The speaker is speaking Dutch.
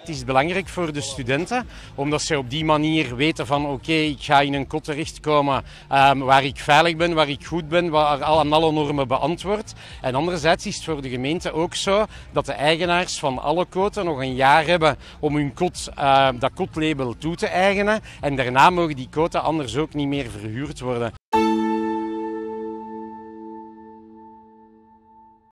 is het belangrijk voor de studenten, omdat ze op die manier weten van oké, ik ga in een kot terechtkomen waar ik veilig ben, waar ik goed ben, waar aan alle normen beantwoord. En anderzijds is het voor de gemeente ook zo dat de eigenaars van alle koten nog een jaar hebben om hun kot, dat kotlabel toe te eigenen. En daarna mogen die koten anders ook niet meer verhuurd worden.